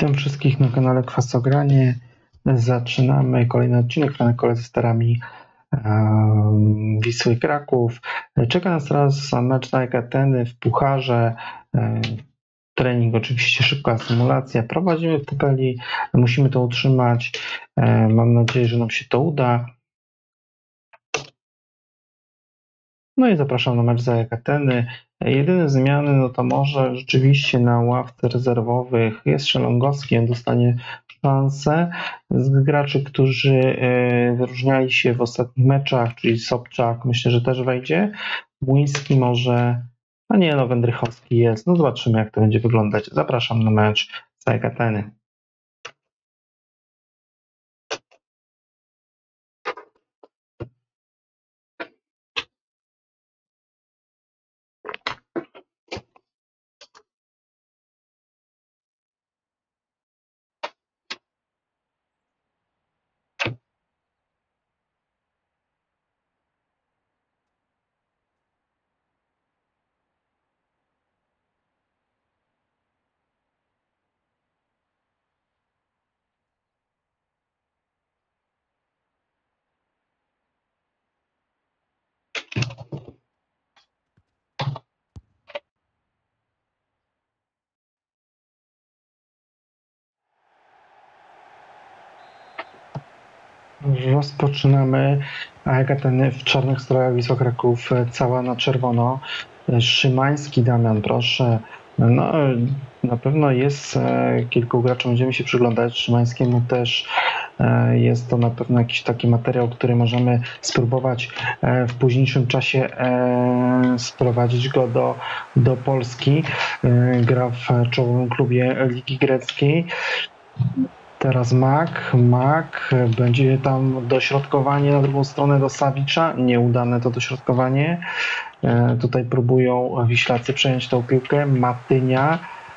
Witam wszystkich na kanale Kwasogranie. Zaczynamy kolejny odcinek na kole ze starami Wisły Kraków. Czeka nas teraz mecz na Ateny w pucharze. Trening oczywiście, szybka symulacja. Prowadzimy w tabeli, musimy to utrzymać. Mam nadzieję, że nam się to uda. No i zapraszam na mecz za Ateny. Jedyne zmiany, no to może rzeczywiście na ławce rezerwowych jest Szelongowski, on dostanie szansę. Z graczy, którzy wyróżniali się w ostatnich meczach, czyli Sobczak, myślę, że też wejdzie. Błyński może, a nie, no Wędrychowski jest. No zobaczymy, jak to będzie wyglądać. Zapraszam na mecz za Ateny. Rozpoczynamy. Ateny w czarnych strojach, Wisła Kraków cała na czerwono. Szymański Damian, proszę. No, na pewno jest kilku graczy, będziemy się przyglądać. Szymańskiemu też jest to na pewno jakiś taki materiał, który możemy spróbować w późniejszym czasie sprowadzić go do Polski. Gra w czołowym klubie Ligi Greckiej. Teraz Mak, będzie tam dośrodkowanie na drugą stronę do Savicza, nieudane to dośrodkowanie. Tutaj próbują Wiślacy przejąć tą piłkę, Matynia,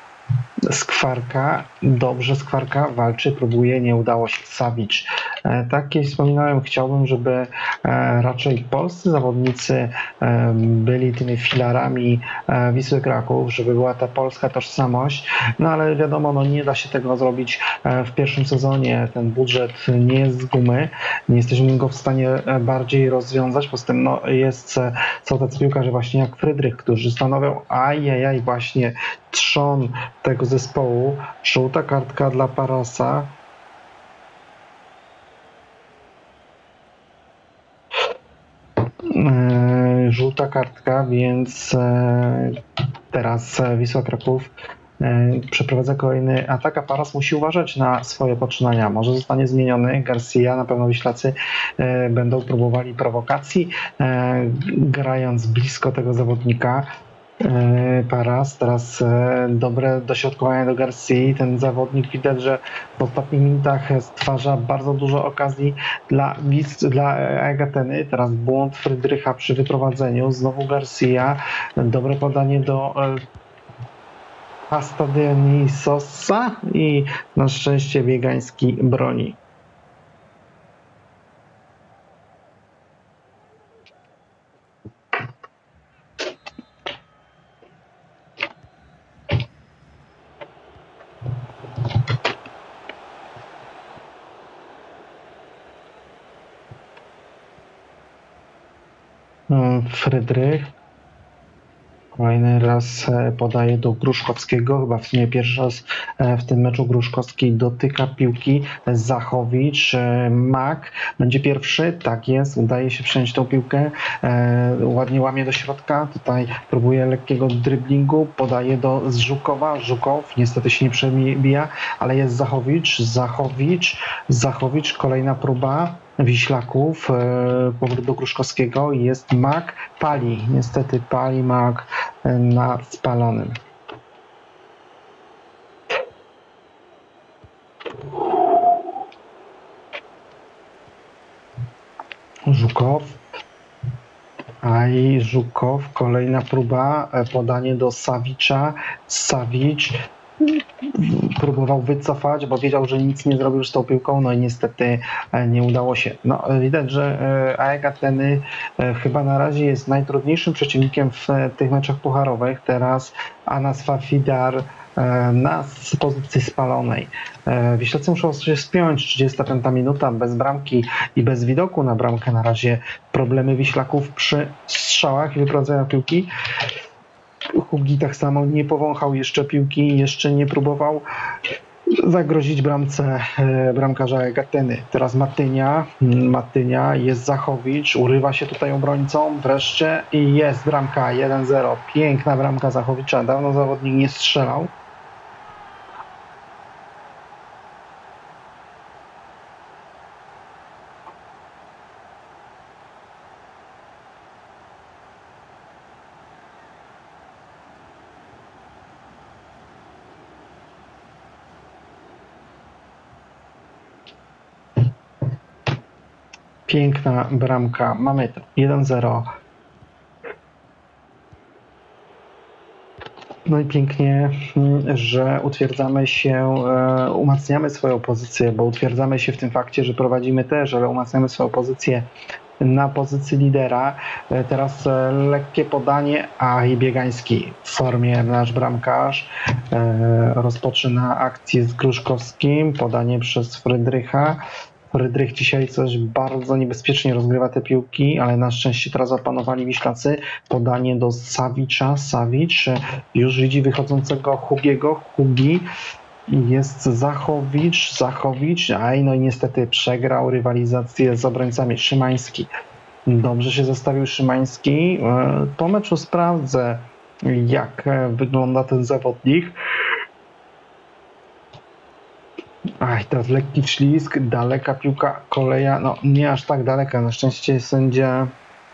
Skwarka, dobrze Skwarka walczy, próbuje, nie udało się, Savic. Tak jak wspominałem, chciałbym, żeby raczej polscy zawodnicy byli tymi filarami Wisły Kraków, żeby była ta polska tożsamość, no ale wiadomo, no nie da się tego zrobić w pierwszym sezonie, ten budżet nie jest z gumy, nie jesteśmy go w stanie bardziej rozwiązać, poza tym no są tacy piłkarze właśnie jak Frydrych, którzy stanowią właśnie trzon tego zespołu. Żółta kartka dla Parasa. Żółta kartka, więc teraz Wisła Kraków przeprowadza kolejny atak, a Paras musi uważać na swoje poczynania. Może zostanie zmieniony Garcia, na pewno Wiślacy będą próbowali prowokacji, grając blisko tego zawodnika. Paras, teraz dobre dośrodkowanie do Garcii. Ten zawodnik widać, że w ostatnich minutach stwarza bardzo dużo okazji dla Ateny. Teraz błąd Frydrycha przy wyprowadzeniu. Znowu Garcia. Dobre podanie do Astadianisosa i na szczęście Biegański broni. Frydrych kolejny raz podaje do Gruszkowskiego, chyba w sumie pierwszy raz w tym meczu Gruszkowski dotyka piłki. Zachowicz, Mak będzie pierwszy, tak jest, udaje się przejąć tą piłkę, ładnie łamie do środka, tutaj próbuje lekkiego driblingu, podaje do Żukowa, Żukow niestety się nie przebija, ale jest Zachowicz, kolejna próba Wiślaków, powrót do Gruszkowskiego, jest Mak, niestety pali Mak na spalonym. Żukow, kolejna próba, podanie do Savicza, Savic próbował wycofać, bo wiedział, że nic nie zrobił z tą piłką, no i niestety nie udało się. No, widać, że AEK Ateny chyba na razie jest najtrudniejszym przeciwnikiem w tych meczach pucharowych. Teraz Anas Fafidar na pozycji spalonej. Wiślacy muszą się spiąć, 35 minuta, bez bramki i bez widoku na bramkę. Na razie problemy Wiślaków przy strzałach i wyprowadzeniu piłki. Hugi tak samo nie powąchał jeszcze piłki, jeszcze nie próbował zagrozić bramce bramkarza Egateny. Teraz Matynia, jest Zachowicz, urywa się tutaj obrońcą wreszcie i jest bramka 1-0. Piękna bramka Zachowicza, dawno zawodnik nie strzelał. Piękna bramka. Mamy to 1-0. No i pięknie, że utwierdzamy się, umacniamy swoją pozycję, bo utwierdzamy się w tym fakcie, że prowadzimy też, ale umacniamy swoją pozycję na pozycji lidera. Teraz lekkie podanie, a i Biegański w formie nasz bramkarz rozpoczyna akcję z Gruszkowskim, podanie przez Frydrycha. Frydrych dzisiaj coś bardzo niebezpiecznie rozgrywa te piłki, ale na szczęście teraz opanowali Wiślacy. Podanie do Sawicza. Sawicz już widzi wychodzącego Hugiego. Hugi. Jest Zachowicz. No i niestety przegrał rywalizację z obrońcami. Szymański. Dobrze się zostawił Szymański. Po meczu sprawdzę, jak wygląda ten zawodnik. Teraz lekki ślizg, daleka piłka, koleja, no nie aż tak daleka, na szczęście sędzia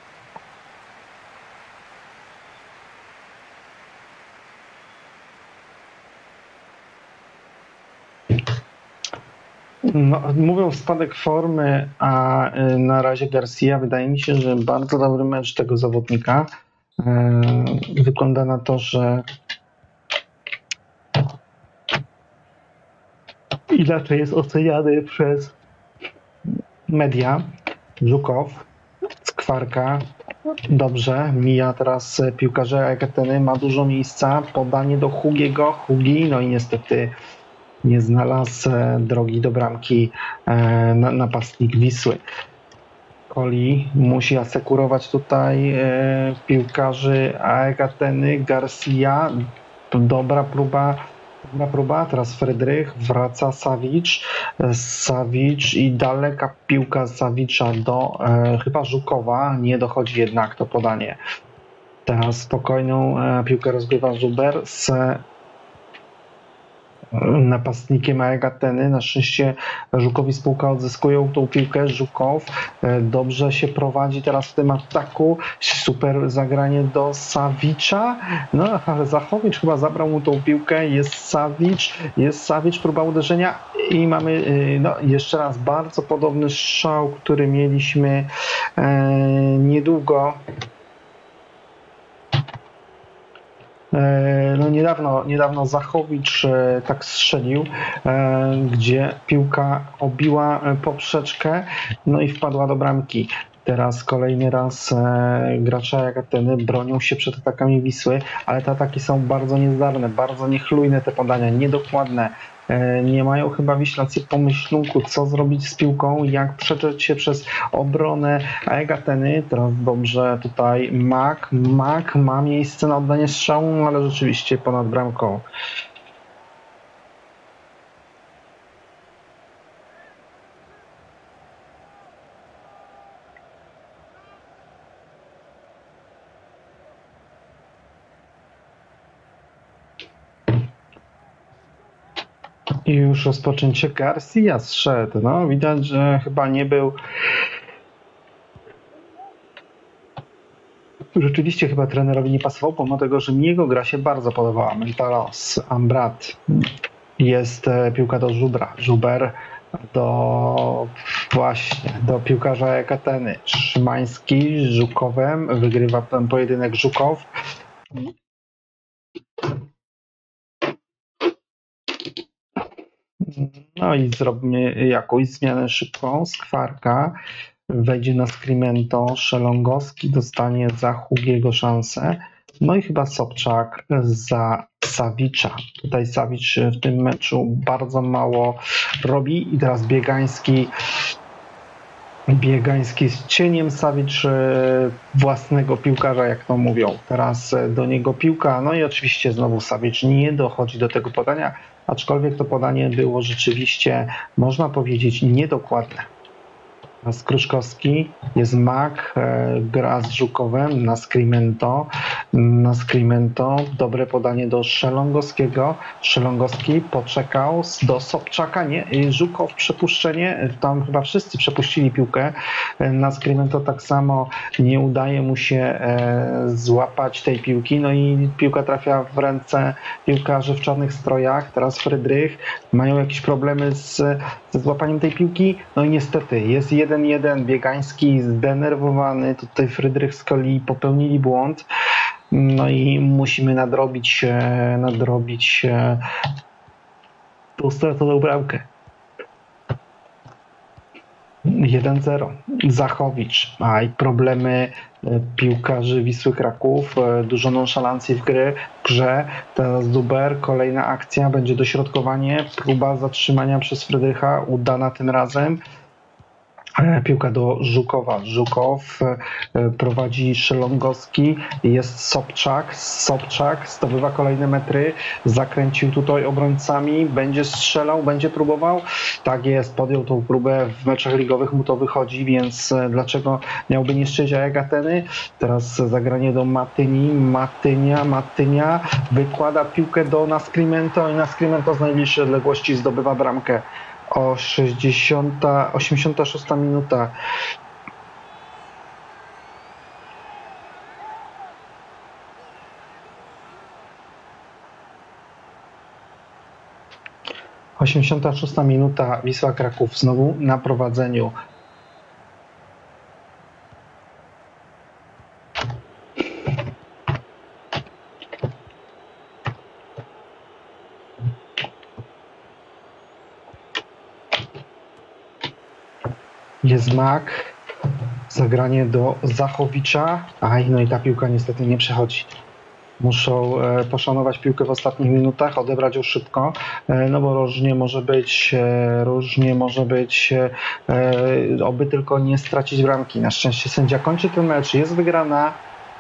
mówią spadek formy, a na razie Garcia, wydaje mi się, że bardzo dobry mecz tego zawodnika. Wygląda na to, że inaczej jest oceniany przez media. Żukow, Skwarka, dobrze, mija teraz piłkarza Egateny, ma dużo miejsca, podanie do Hugiego, Hugi, no i niestety nie znalazł drogi do bramki napastnik Wisły. Koli musi asekurować tutaj piłkarzy Egateny, Garcia, dobra próba, teraz Frydrych, wraca Sawicz i daleka piłka Sawicza do chyba Żukowa, nie dochodzi jednak to podanie. Teraz spokojną piłkę rozgrywa Zuber z napastnikiem Egateny. Na szczęście Żukowi spółka odzyskują tą piłkę. Żukow dobrze się prowadzi teraz w tym ataku. Super zagranie do Sawicza. No ale Zachowicz chyba zabrał mu tą piłkę. Jest Sawicz, próba uderzenia i mamy jeszcze raz bardzo podobny strzał, który mieliśmy niedługo. Niedawno Zachowicz tak strzelił, gdzie piłka obiła poprzeczkę, no i wpadła do bramki. Teraz kolejny raz gracze Egateny bronią się przed atakami Wisły, ale te ataki są bardzo niezdarne, bardzo niechlujne te podania, niedokładne. Nie mają chyba Wiślacy pomyślunku, co zrobić z piłką, jak przeczeć się przez obronę Egateny. Teraz dobrze tutaj Mak ma miejsce na oddanie strzału, ale rzeczywiście ponad bramką. I już rozpoczęcie. Garcia zszedł. No, widać, że chyba nie był. Rzeczywiście chyba trenerowi nie pasował, pomimo tego, że mi jego gra się bardzo podobała. Mentalos, Ambrat. Jest piłka do Żubra. Żuber do piłkarza Egateny. Szymański z Żukowem. Wygrywa ten pojedynek Żukow. No i zrobimy jakąś zmianę szybką. Skwarka wejdzie na Skrimento, Szelongowski dostanie za Hugiego szansę. No i chyba Sobczak za Sawicza. Tutaj Sawicz w tym meczu bardzo mało robi i teraz Biegański z cieniem Sawicz własnego piłkarza, jak to mówią. Teraz do niego piłka, no i oczywiście znowu Sawicz nie dochodzi do tego podania, aczkolwiek to podanie było rzeczywiście, można powiedzieć, niedokładne. Skruszkowski, jest Mak, gra z Żukowem na Skrimento, dobre podanie do Szelongowskiego, Szelongowski poczekał do Sobczaka, nie, Żukow przepuszczenie, tam chyba wszyscy przepuścili piłkę, na Skrimento tak samo nie udaje mu się złapać tej piłki, no i piłka trafia w ręce piłkarzy w czarnych strojach, teraz Frydrych, mają jakieś problemy ze złapaniem tej piłki, no i niestety jest 1-1, Biegański zdenerwowany, tutaj Frydrych z kolei popełnili błąd, no i musimy nadrobić tą straconą bramkę. 1-0. Zachowicz, a i problemy piłkarzy Wisły Kraków, dużo nonszalancji w grze. Teraz Zuber, kolejna akcja, będzie dośrodkowanie, próba zatrzymania przez Frydrycha, udana tym razem. Piłka do Żukowa. Żukow prowadzi Szelongowski, jest Sobczak zdobywa kolejne metry, zakręcił tutaj obrońcami, będzie strzelał, będzie próbował. Tak jest, podjął tą próbę, w meczach ligowych mu to wychodzi, więc dlaczego miałby nie szczęść jak Ateny? Teraz zagranie do Matynia wykłada piłkę do Naskrimento i Naskrimento z najbliższej odległości zdobywa bramkę. 86 minuta. Wisła Kraków znowu na prowadzeniu. Jest Mak, zagranie do Zachowicza, no i ta piłka niestety nie przechodzi. Muszą poszanować piłkę w ostatnich minutach, odebrać ją szybko, no bo różnie może być, oby tylko nie stracić bramki. Na szczęście sędzia kończy ten mecz, jest wygrana.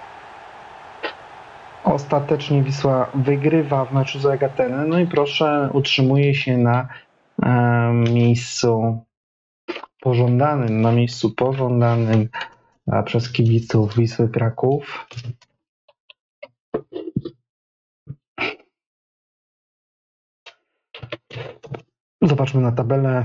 Ostatecznie Wisła wygrywa w meczu z Ateną, no i proszę, utrzymuje się na miejscu pożądanym przez kibiców Wisły Kraków. Zobaczmy na tabelę.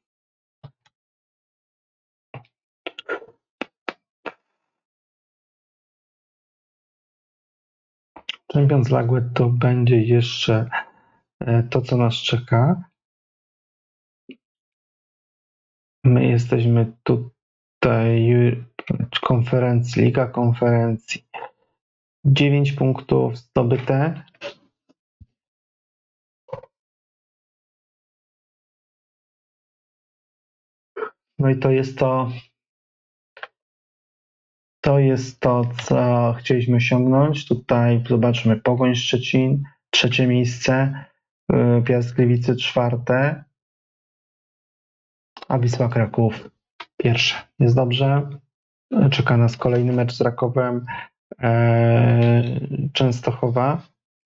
Champions League to będzie jeszcze to, co nas czeka. My jesteśmy tutaj Liga Konferencji. 9 punktów zdobyte. No i to jest to, co chcieliśmy osiągnąć. Tutaj zobaczmy Pogoń Szczecin, 3. miejsce, Piast Gliwice 4, a Wisła Kraków 1. Jest dobrze. Czeka nas kolejny mecz z Rakowem Częstochowa.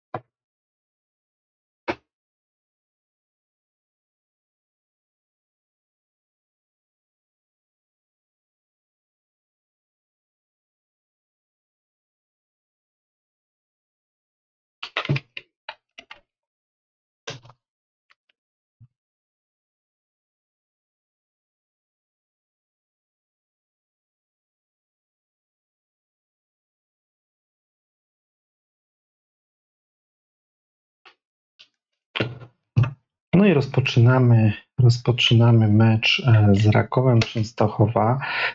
No i rozpoczynamy mecz z Rakowem Częstochowa.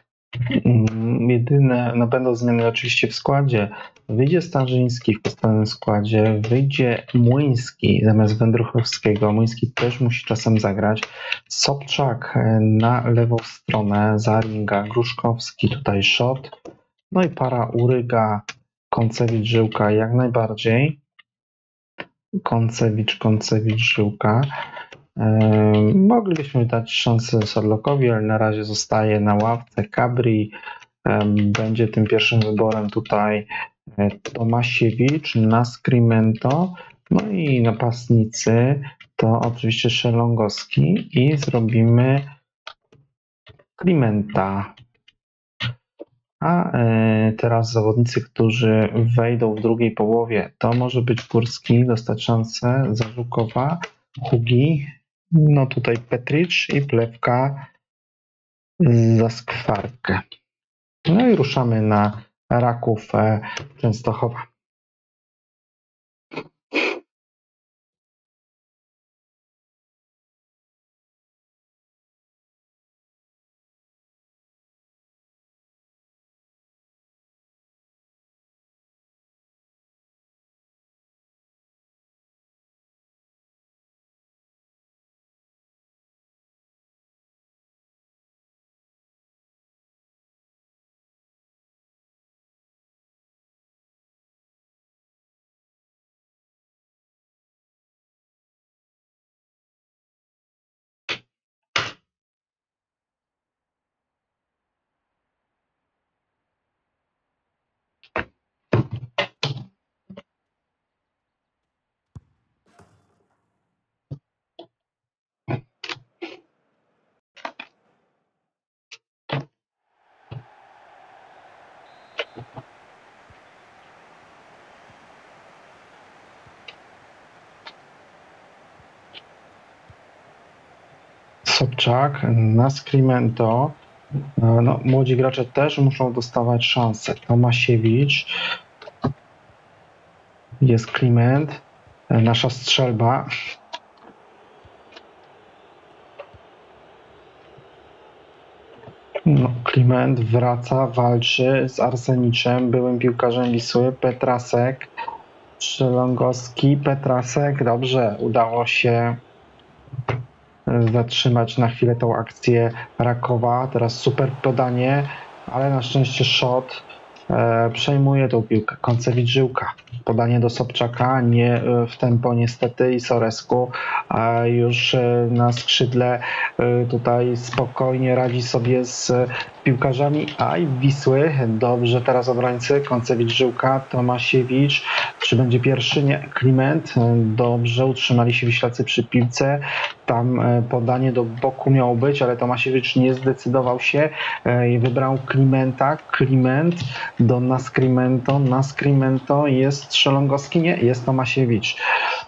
Jedyne, będą zmiany oczywiście w składzie. Wyjdzie Starzyński w podstawowym składzie, wyjdzie Młyński zamiast Wędruchowskiego. Młyński też musi czasem zagrać. Sobczak na lewą stronę, Zaringa, Gruszkowski, tutaj Szot. No i para Uryga, Koncewicz, Żyłka jak najbardziej. Koncewicz, Żyłka. Moglibyśmy dać szansę Sorlokowi, ale na razie zostaje na ławce. Kabri będzie tym pierwszym wyborem tutaj. Tomasiewicz, Nascimento, no i napastnicy to oczywiście Szelongowski i zrobimy Klimenta. A teraz zawodnicy, którzy wejdą w drugiej połowie, to może być Górski, dostać szansę, Zażukowa, Hugi, no tutaj Petricz i Plewka za Skwarkę. No i ruszamy na Raków Częstochowa. Sobczak, Nascimento. No, młodzi gracze też muszą dostawać szansę. Tomasiewicz, jest Kliment, nasza strzelba. No, Kliment wraca, walczy z Arseniczem, byłym piłkarzem Wisły. Petrasek, Szelongowski, Petrasek. Dobrze, udało się zatrzymać na chwilę tą akcję Rakowa. Teraz super podanie, ale na szczęście Szot przejmuje tą piłkę. Koncewicz, Żyłka. Podanie do Sobczaka, nie w tempo niestety i Soresku już na skrzydle tutaj spokojnie radzi sobie z piłkarzami Wisły. Dobrze teraz obrońcy. Koncewicz, Żyłka, Tomasiewicz. Czy będzie pierwszy? Nie. Kliment. Dobrze, utrzymali się Wiślacy przy piłce. Tam podanie do boku miało być, ale Tomasiewicz nie zdecydował się i wybrał Klimenta. Kliment do Nascimento. Nascimento, jest Szelongowski? Nie, jest Tomasiewicz.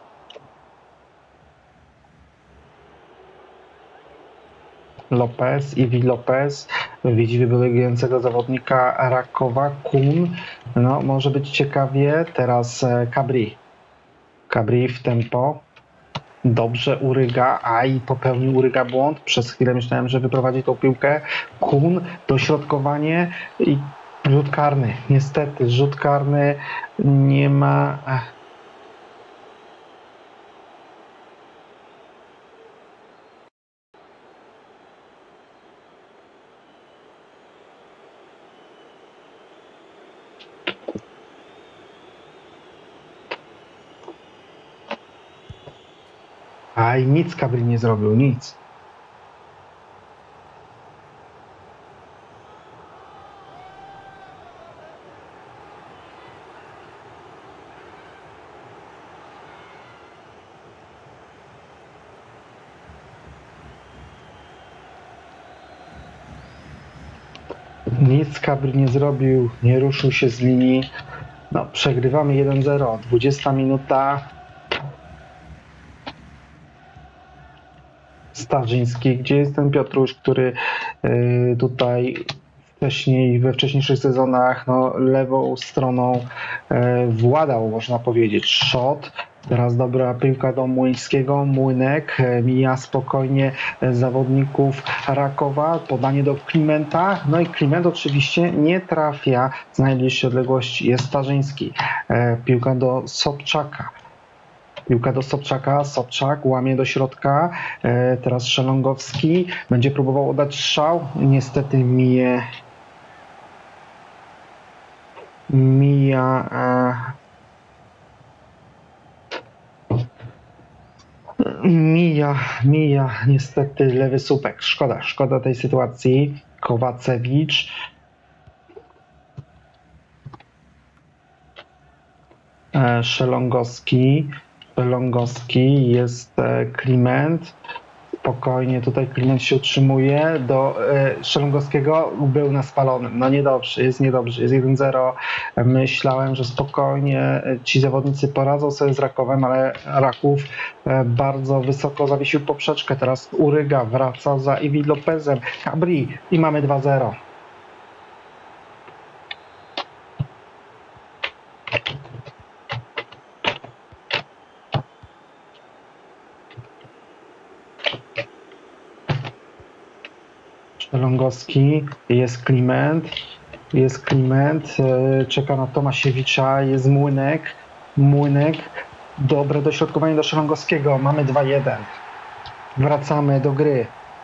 Iwi Lopez widzi wybiegającego zawodnika Rakowa. Kun, no może być ciekawie. Teraz Kabri w tempo. Dobrze, Uryga, i popełnił Uryga błąd. Przez chwilę myślałem, że wyprowadzi tą piłkę. Kun, dośrodkowanie i rzut karny. Niestety, rzut karny nie ma. I nic Kabri nie zrobił, nic. Nic Kabri nie zrobił, nie ruszył się z linii. No, przegrywamy 1-0, 20 minuta. Starzyński, gdzie jest ten Piotruś, który tutaj we wcześniejszych sezonach lewą stroną władał, można powiedzieć. Szot, teraz dobra piłka do Młyńskiego, Młynek mija spokojnie zawodników Rakowa, podanie do Klimenta, no i Kliment oczywiście nie trafia z najbliższej odległości, jest Starzyński, piłka do Sobczaka. Sobczak łamie do środka, teraz Szelongowski, będzie próbował oddać strzał, niestety Mija niestety lewy słupek. Szkoda tej sytuacji. Kowacewicz. Szelongowski, jest Kliment. Spokojnie, tutaj Kliment się utrzymuje. Do Szelongowskiego był na spalonym. No niedobrze, jest 1-0. Myślałem, że spokojnie ci zawodnicy poradzą sobie z Rakowem, ale Raków bardzo wysoko zawiesił poprzeczkę. Teraz Uryga wraca za Iwi Lopezem. Cabri i mamy 2-0. Longowski, jest Kliment, czeka na Tomasiewicza, jest Młynek, dobre dośrodkowanie do Szelongowskiego, mamy 2-1, wracamy do gry.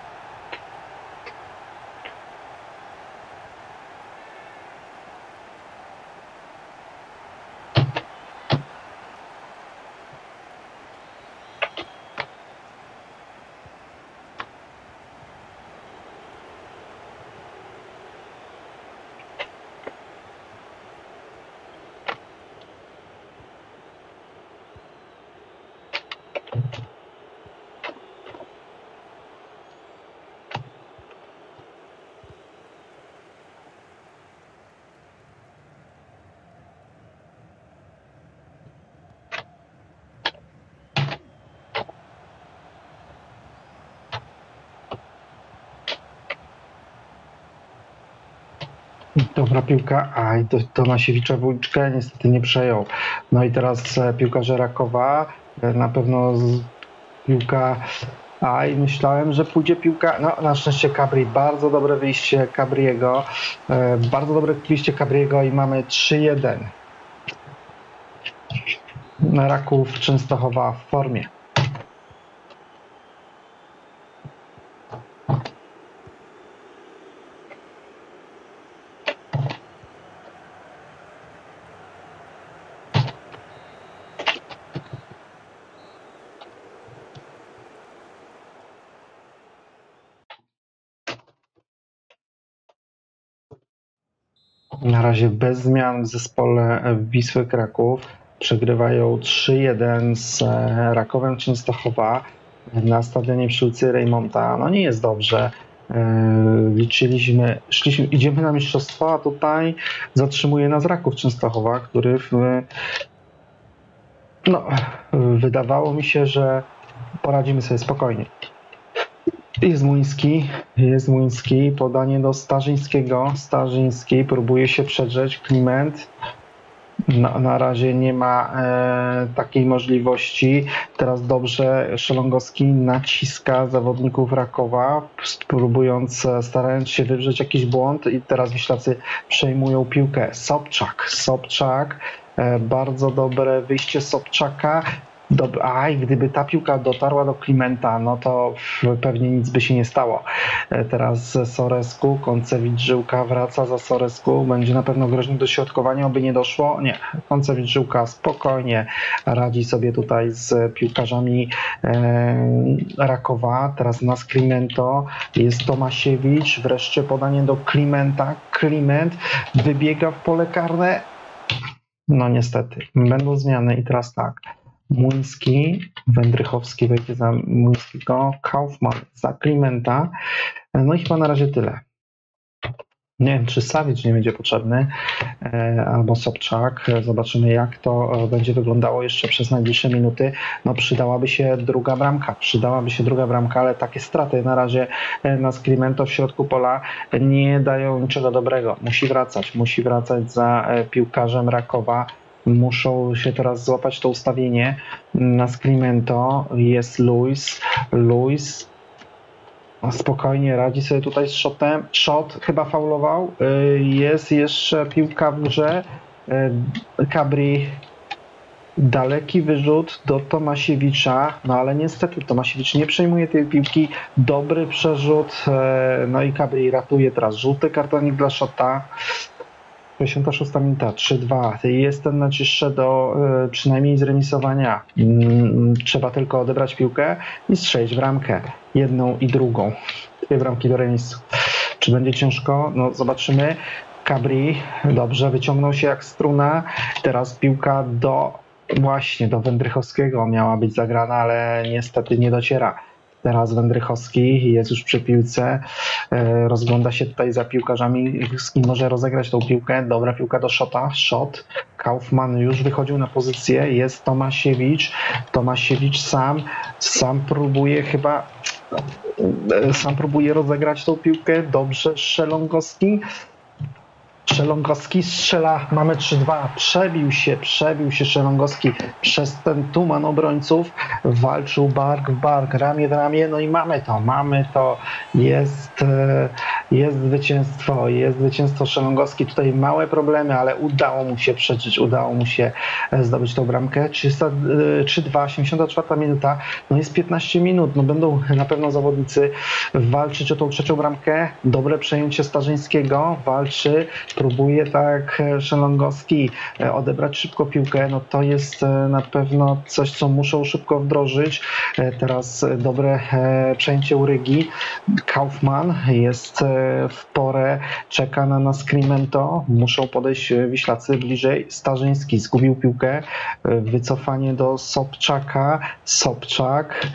Dobra piłka, to Tomasiewicza Wójczkę niestety nie przejął. No i teraz piłkarze Rakowa, na pewno piłka, myślałem, że pójdzie piłka, no na szczęście Cabri, bardzo dobre wyjście Cabriego, i mamy 3-1. Raków Częstochowa w formie. Na razie bez zmian w zespole Wisły Kraków. Przegrywają 3-1 z Rakowem Częstochowa na stadionie przy ulicy Rejmonta. No nie jest dobrze. Idziemy na mistrzostwa, a tutaj zatrzymuje nas Raków Częstochowa, który wydawało mi się, że poradzimy sobie spokojnie. Jest Młyński, podanie do Starzyńskiego. Starzyński próbuje się przedrzeć, Kliment. Na razie nie ma takiej możliwości. Teraz dobrze Szelongowski naciska zawodników Rakowa, starając się wywrzeć jakiś błąd i teraz Wiślacy przejmują piłkę. Sobczak, bardzo dobre wyjście Sobczaka. Gdyby ta piłka dotarła do Klimenta, no to pewnie nic by się nie stało. Teraz Sorescu, Koncewicz-Żyłka wraca za Sorescu, będzie na pewno groźny do środkowania, oby nie doszło. Nie, Koncewicz-Żyłka spokojnie radzi sobie tutaj z piłkarzami Rakowa. Teraz na Klimento jest Tomasiewicz, wreszcie podanie do Klimenta. Kliment wybiega w pole karne. No niestety, będą zmiany i teraz tak. Młyński, Wędrychowski wejdzie za Młyńskiego, Kaufmann za Klimenta. No i chyba na razie tyle. Nie wiem, czy Savic nie będzie potrzebny, albo Sobczak. Zobaczymy, jak to będzie wyglądało jeszcze przez najbliższe minuty. No przydałaby się druga bramka, ale takie straty na razie na Klimento w środku pola nie dają niczego dobrego. Musi wracać za piłkarzem Rakowa. Muszą się teraz złapać to ustawienie. Na Klimento jest Luis spokojnie radzi sobie tutaj z shotem. Shot chyba faulował. Jest jeszcze piłka w grze. Cabri, daleki wyrzut do Tomasiewicza, no ale niestety Tomasiewicz nie przejmuje tej piłki. Dobry przerzut, no i Cabri ratuje teraz żółty kartonik dla Shota. 66 minuta, 3-2. Jest ten mecz jeszcze do przynajmniej zremisowania. Trzeba tylko odebrać piłkę i strzelić bramkę. Jedną i drugą. Dwie bramki do remisu. Czy będzie ciężko? No zobaczymy. Cabri dobrze wyciągnął się jak struna. Teraz piłka właśnie do Wędrychowskiego miała być zagrana, ale niestety nie dociera. Teraz Wędrychowski jest już przy piłce, rozgląda się tutaj za piłkarzami, z kim może rozegrać tą piłkę. Dobra piłka do Szota, Szot. Kaufmann już wychodził na pozycję, jest Tomasiewicz. Tomasiewicz sam próbuje rozegrać tą piłkę. Dobrze, Szelongowski strzela, mamy 3-2, przebił się Szelongowski przez ten tuman obrońców, walczył bark w bark, ramię w ramię, no i mamy to, jest zwycięstwo Szelongowski, tutaj małe problemy, ale udało mu się przeżyć, udało mu się zdobyć tą bramkę. 3-2, 84 minuta, no jest 15 minut, no będą na pewno zawodnicy walczyć o tą trzecią bramkę, dobre przejęcie Starzyńskiego, walczy, próbuje tak Szelongowski odebrać szybko piłkę, no to jest na pewno coś, co muszą szybko wdrożyć. Teraz dobre przejęcie u Rygi. Kaufmann jest w porę, czeka na Nascimento, muszą podejść Wiślacy bliżej. Starzyński zgubił piłkę, wycofanie do Sobczaka, Sobczak,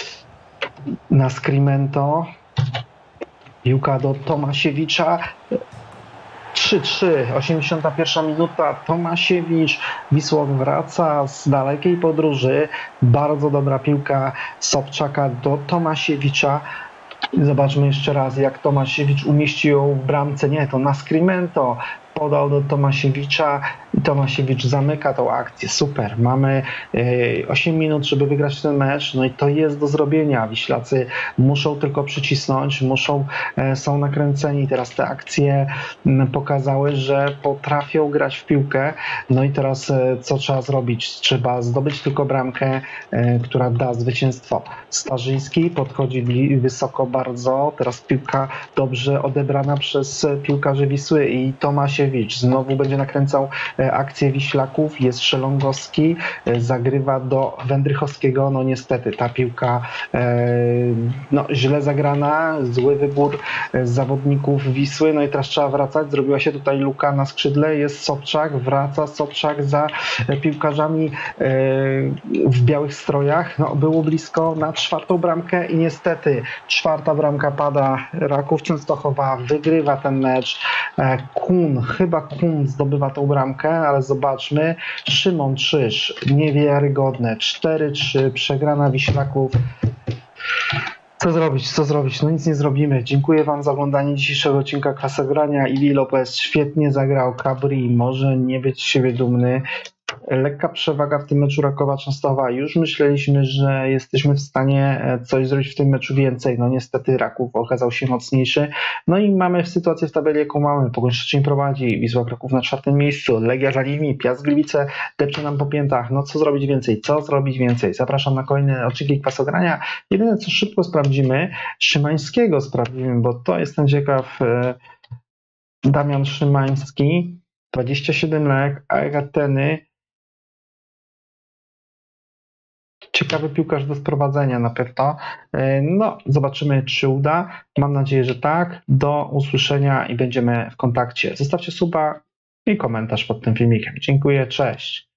Nascimento, piłka do Tomasiewicza. 3-3, 81 minuta, Tomasiewicz, Wisła wraca z dalekiej podróży, bardzo dobra piłka Sobczaka do Tomasiewicza. Zobaczmy jeszcze raz, jak Tomasiewicz umieścił ją w bramce, nie, to Nascimento podał do Tomasiewicza i Tomasiewicz zamyka tą akcję. Super, mamy 8 minut, żeby wygrać ten mecz, no i to jest do zrobienia. Wiślacy muszą tylko przycisnąć, są nakręceni. Teraz te akcje pokazały, że potrafią grać w piłkę. No i teraz co trzeba zrobić? Trzeba zdobyć tylko bramkę, która da zwycięstwo. Starzyński podchodzi wysoko bardzo, teraz piłka dobrze odebrana przez piłkarzy Wisły i Tomasiewicz znowu będzie nakręcał akcję Wiślaków, jest Szelongowski, zagrywa do Wędrychowskiego, no niestety ta piłka źle zagrana, zły wybór zawodników Wisły, no i teraz trzeba wracać, zrobiła się tutaj luka na skrzydle, jest Sobczak, wraca Sobczak za piłkarzami w białych strojach, no było blisko na czwartą bramkę i niestety czwarta bramka pada, Raków Częstochowa wygrywa ten mecz, chyba Kun zdobywa tą bramkę, ale zobaczmy, Szymon Czyż, niewiarygodne, 4-3, przegrana Wiślaków. Co zrobić? No nic nie zrobimy. Dziękuję Wam za oglądanie dzisiejszego odcinka Klasegrania. Iwi Lopez świetnie zagrał, Cabri może nie być z siebie dumny. Lekka przewaga w tym meczu Rakowa Częstochowa. Już myśleliśmy, że jesteśmy w stanie coś zrobić w tym meczu więcej. No niestety Raków okazał się mocniejszy. No i mamy sytuację w tabeli, jaką mamy. Pogoń Szczecin prowadzi, Wisła Kraków na 4. miejscu, Legia Żaliwni, Piast Gliwice depcze nam po piętach. No co zrobić więcej? Zapraszam na kolejne odcinki Klasogrania. Jedyne co szybko sprawdzimy, Szymańskiego sprawdzimy, bo to jestem ciekaw. Damian Szymański, 27 lat, Agateny. Ciekawy piłkarz do sprowadzenia na pewno. No, zobaczymy, czy uda. Mam nadzieję, że tak. Do usłyszenia i będziemy w kontakcie. Zostawcie suba i komentarz pod tym filmikiem. Dziękuję, cześć.